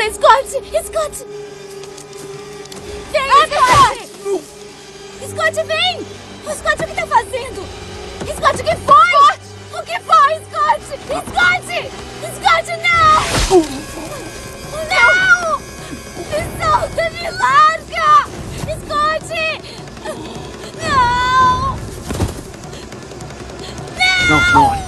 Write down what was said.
ajuda, Scott! Scott! Vem, Scott! Scott, vem! Scott, o que tá fazendo? Scott, o que foi? O que foi, Scott? Scott! Scott, não! Não! Me solta, me larga! Scott! Não! Não, não.